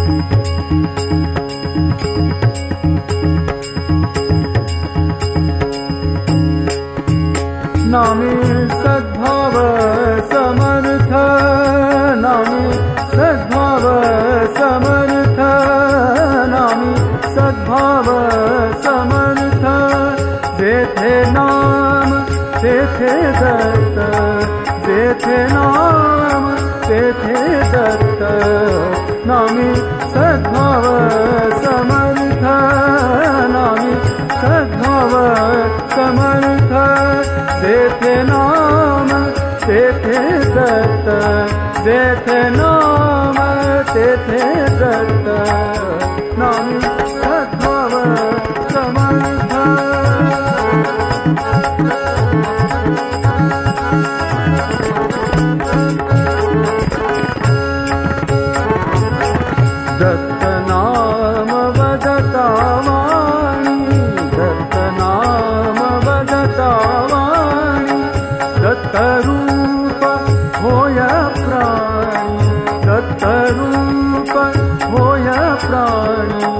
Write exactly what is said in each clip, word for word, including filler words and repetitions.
नामी सद्भाव समर्थ, नामी सद्भाव समर्थ, नामी सद्भाव समर्थ, जेथे नाम तेथे दत्त, जेथे नाम तेथे दत्त, नामी सद्भाव समर्थ, नामी सद्भाव समर्थ, जेथे नाम तेथे दत्त, जेथे नाम तेथे दत्त, नामी सद्भाव समर्थ। दत्त नाम वदता वाणी, दत्त नाम वदता वाणी, दत्त रूप होय प्राणी, दत्त रूप होय प्राणी,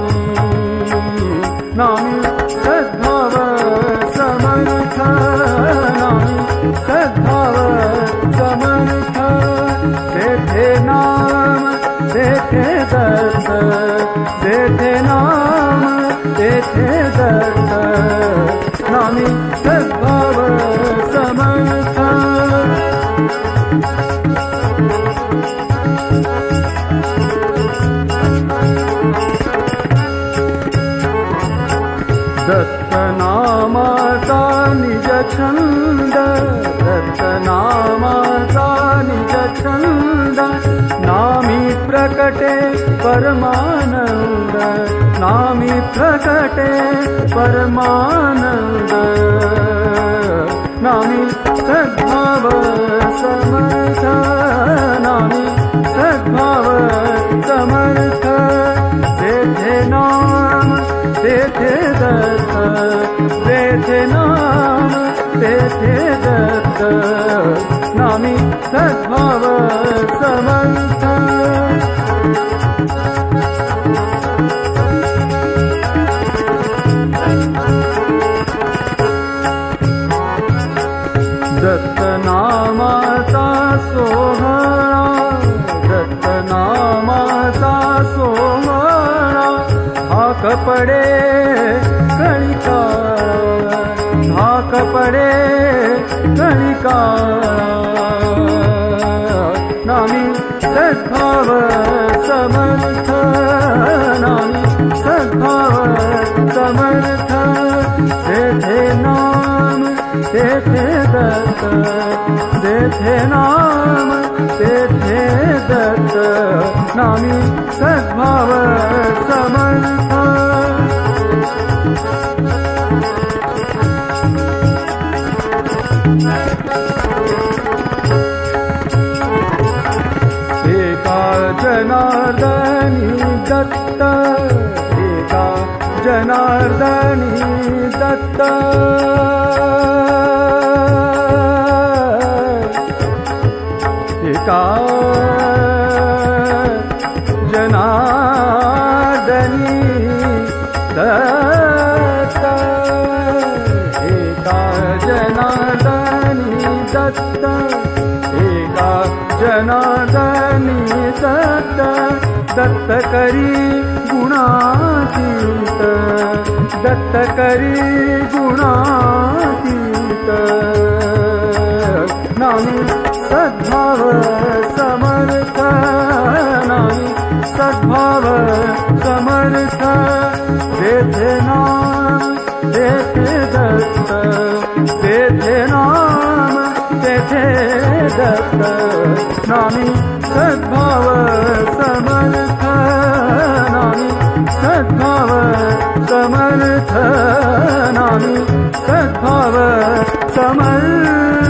नामी सद्भाव समर्थ, नामी सद्भाव समर्थ, जेथे नाम तेथे दत्त, जेथे नाम तेथे दत्त, नामी सद्भाव समर्थ। दत्त नामाचा निज छंद, दत्त नामाचा निज छंद, नामी प्रकटे परमानंद, नामी प्रकटे परमानंद, नामी सद्भाव समर्थ, नामी सद्भाव समर्थ, जेथे नाम तेथे दत्त, जेथे नाम तेथे दत्त, नामी सद्भाव समर्थ। दत्त नामाचा सोहळा, दत्त नामाचा सोहळा, धाक पडे कणिकाळा, धाक पडे कणिकाळा, नामी सद्भाव समर्थ, नामी सद्भाव समर्थ, जेथे नाम तेथे दत्त, जेथे नाम तेथे दत्त, नामी सद्भाव समर्थ। एका जनार्दनी दत्त, एका जनार्दनी दत्त, एका जनार्दनी दत्त, एका जनार्दनी दत्त, एका जनार्दनी दत्त, दत्त करी गुणातीत, दत्त करी गुणातीत, नामी सद्भाव समर्थ, नामी सद्भाव समर्थ, जेथे नाम तेथे दत्त, जेथे नाम तेथे दत्त, नामी सद्भाव समर्थ, नामी सद्भाव समर्थ, नामी सद्भाव समर्थ।